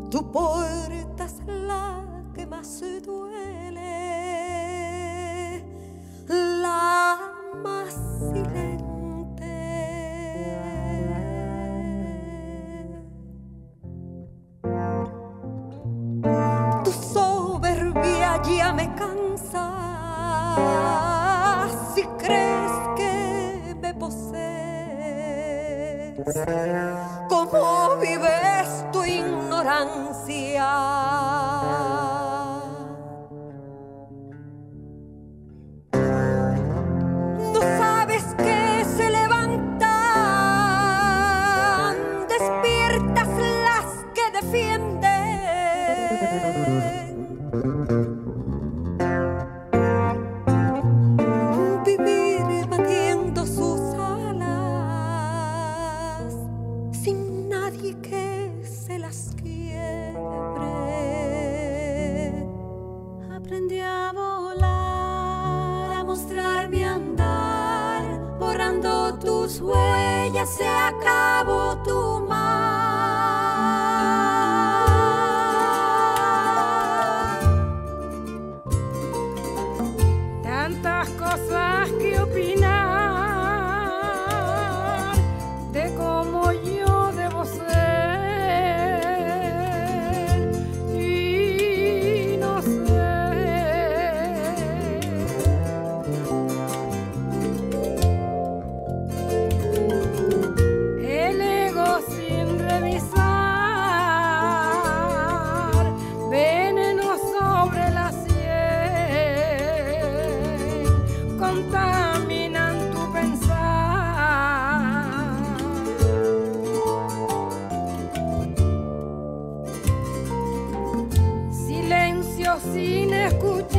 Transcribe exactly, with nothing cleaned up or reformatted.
Tu puerta es la que más duele, la más silente. Tu soberbia ya me cansa, si crees que me posees. ¿Cómo vives tu ignorancia? No sabes que se levantan despiertas las que defienden. Vivir batiendo sus alas sin nadie que se las quiebre. Aprendí a volar, a mostrar mi andar, borrando tus huellas, se acabó tu mar. Tantas cosas que opinar de cómo yo debo ser y no sé. El ego sin revisar, veneno sobre la sien, contaminan tu pensar. Silencio sin escuchar.